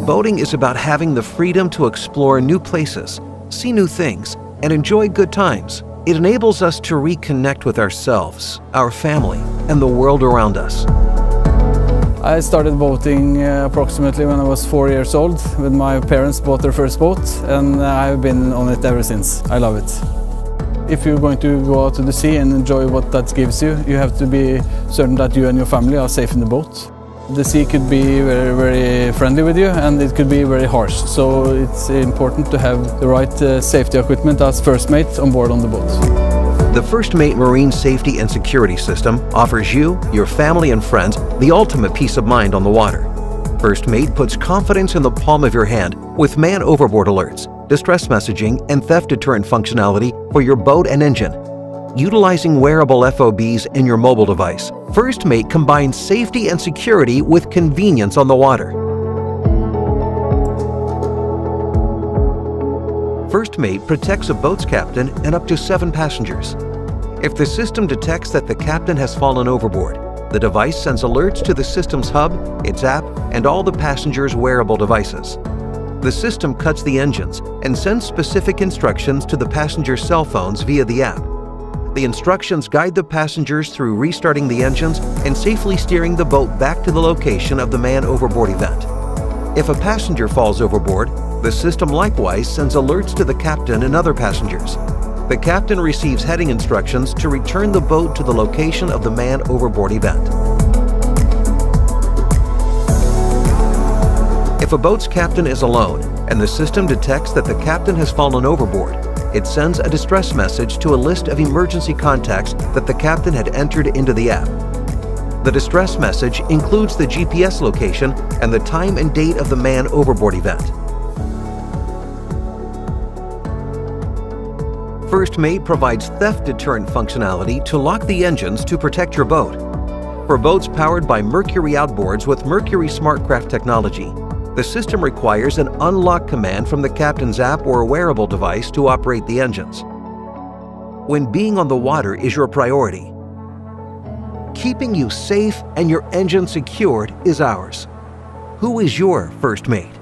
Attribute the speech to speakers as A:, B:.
A: Boating is about having the freedom to explore new places, see new things, and enjoy good times. It enables us to reconnect with ourselves, our family, and the world around us.
B: I started boating approximately when I was 4 years old, when my parents bought their first boat, and I've been on it ever since. I love it. If you're going to go out to the sea and enjoy what that gives you, you have to be certain that you and your family are safe in the boat. The sea could be very, very friendly with you, and it could be very harsh. So it's important to have the right safety equipment as first mate on board on the boat.
A: The First Mate Marine Safety and Security System offers you, your family and friends the ultimate peace of mind on the water. First Mate puts confidence in the palm of your hand with man overboard alerts, distress messaging, and theft deterrent functionality for your boat and engine. Utilizing wearable FOBs in your mobile device, First Mate combines safety and security with convenience on the water. First Mate protects a boat's captain and up to 7 passengers. If the system detects that the captain has fallen overboard, the device sends alerts to the system's hub, its app, and all the passengers' wearable devices. The system cuts the engines and sends specific instructions to the passengers' cell phones via the app. The instructions guide the passengers through restarting the engines and safely steering the boat back to the location of the man overboard event. If a passenger falls overboard, the system likewise sends alerts to the captain and other passengers. The captain receives heading instructions to return the boat to the location of the man overboard event. If a boat's captain is alone and the system detects that the captain has fallen overboard, it sends a distress message to a list of emergency contacts that the captain had entered into the app. The distress message includes the GPS location and the time and date of the man overboard event. First Mate provides theft deterrent functionality to lock the engines to protect your boat. For boats powered by Mercury outboards with Mercury SmartCraft technology, the system requires an unlock command from the captain's app or wearable device to operate the engines. When being on the water is your priority, keeping you safe and your engine secured is ours. Who is your First Mate?